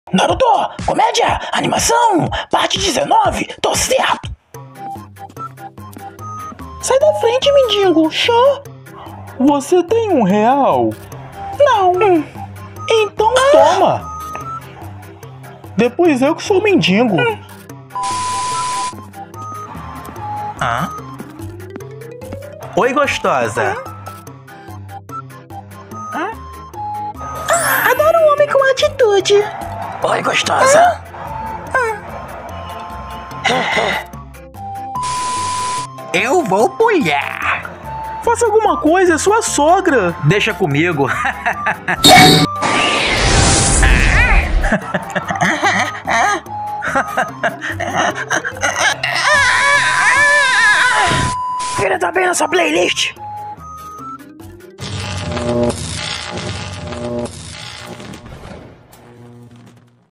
Naruto, comédia, animação, parte 19, tô certo. Sai da frente, mendigo. Chã. Você tem R$1? Não. Então toma. Depois eu que sou mendigo. Oi, gostosa. Adoro um homem com atitude. Oi, gostosa. Eu vou pular. Faça alguma coisa, é sua sogra. Deixa comigo. Filha, tá bem nessa playlist?